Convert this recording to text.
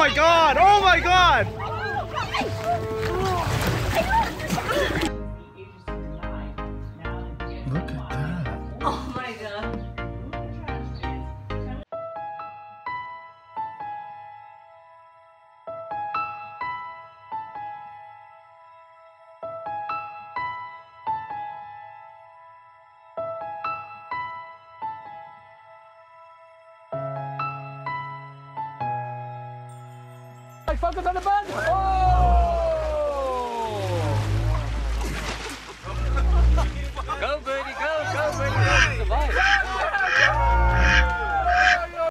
my god! Oh my god! Look at that. Oh my god. Focus on the button! Oh! Go, birdie, go, birdie, go!